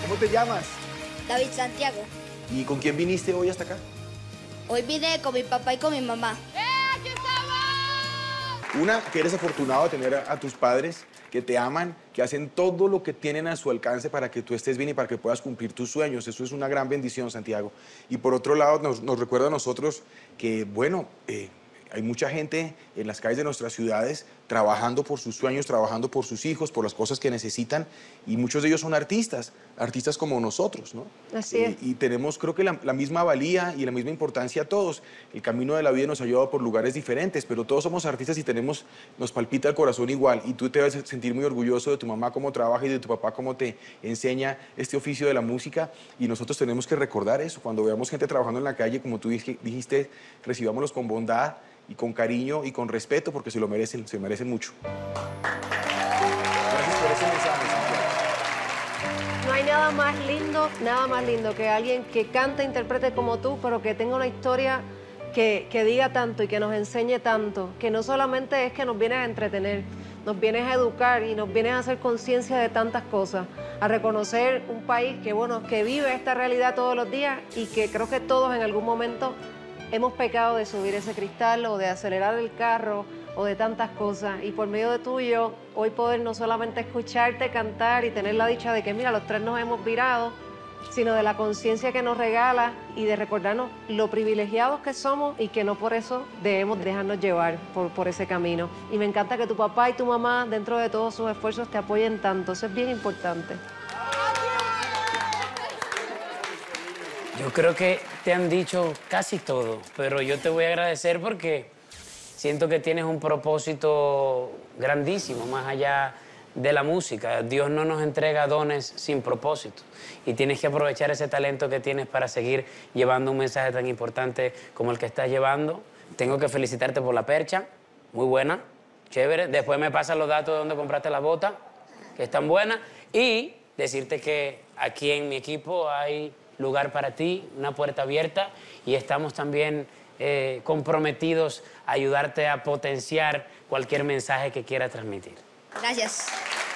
¿Cómo te llamas? David Santiago. ¿Y con quién viniste hoy hasta acá? Hoy vine con mi papá y con mi mamá. ¡Aquí estamos! Una, que eres afortunado de tener a tus padres que te aman, que hacen todo lo que tienen a su alcance para que tú estés bien y para que puedas cumplir tus sueños. Eso es una gran bendición, Santiago. Y por otro lado, nos recuerda a nosotros que, bueno, hay mucha gente en las calles de nuestras ciudades trabajando por sus sueños, trabajando por sus hijos, por las cosas que necesitan, y muchos de ellos son artistas como nosotros, ¿no? Así es. Y tenemos, creo que la misma valía y la misma importancia todos. El camino de la vida nos ha llevado por lugares diferentes, pero todos somos artistas y nos palpita el corazón igual, y tú te debes sentir muy orgulloso de tu mamá cómo trabaja y de tu papá cómo te enseña este oficio de la música, y nosotros tenemos que recordar eso. Cuando veamos gente trabajando en la calle, como tú dijiste, recibámoslos con bondad y con cariño y con respeto, porque se merecen mucho. Gracias por ese mensaje, Santiago. No hay nada más lindo que alguien que cante e interprete como tú, pero que tenga una historia que diga tanto y que nos enseñe tanto, que no solamente es que nos vienes a entretener, nos vienes a educar y nos vienes a hacer conciencia de tantas cosas, a reconocer un país que, bueno, que vive esta realidad todos los días y que creo que todos en algún momento hemos pecado de subir ese cristal o de acelerar el carro o de tantas cosas, y por medio de tuyo hoy poder no solamente escucharte cantar y tener la dicha de que mira, los tres nos hemos virado, sino de la conciencia que nos regala y de recordarnos lo privilegiados que somos y que no por eso debemos dejarnos llevar por ese camino. Y me encanta que tu papá y tu mamá, dentro de todos sus esfuerzos, te apoyen tanto. Eso es bien importante. Yo creo que te han dicho casi todo, pero yo te voy a agradecer porque siento que tienes un propósito grandísimo, más allá de la música. Dios no nos entrega dones sin propósito y tienes que aprovechar ese talento que tienes para seguir llevando un mensaje tan importante como el que estás llevando. Tengo que felicitarte por la percha, muy buena, chévere. Después me pasan los datos de dónde compraste la bota, que están buenas, y decirte que aquí en mi equipo hay lugar para ti, una puerta abierta, y estamos también comprometidos a ayudarte a potenciar cualquier mensaje que quieras transmitir. Gracias.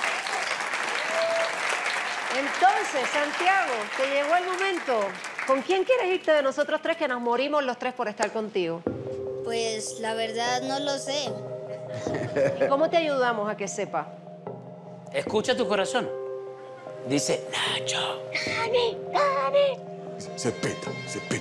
Entonces, Santiago, te llegó el momento. ¿Con quién quieres irte de nosotros tres que nos morimos los tres por estar contigo? Pues la verdad no lo sé. ¿Y cómo te ayudamos a que sepa? Escucha tu corazón. Dice, Nacho. ¡Dani! Cepeta.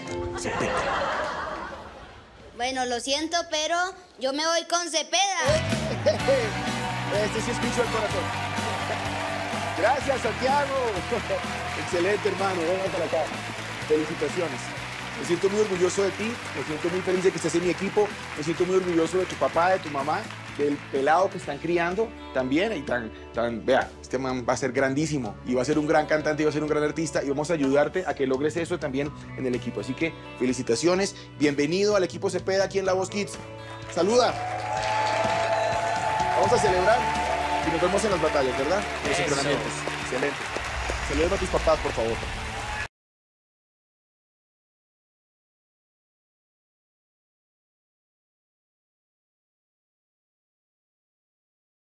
Bueno, lo siento, pero yo me voy con Cepeda. Este sí escucho el corazón. Gracias, Santiago. Excelente, hermano. Ven para acá. Felicitaciones. Me siento muy orgulloso de ti, me siento muy feliz de que estés en mi equipo, me siento muy orgulloso de tu papá, de tu mamá, del pelado que están criando también. Y vea, este man va a ser grandísimo y va a ser un gran cantante y va a ser un gran artista, y vamos a ayudarte a que logres eso también en el equipo. Así que felicitaciones, bienvenido al equipo Cepeda aquí en La Voz Kids. Saluda. Vamos a celebrar y nos vemos en las batallas, ¿verdad? En los entrenamientos. Excelente. Saludos a tus papás, por favor.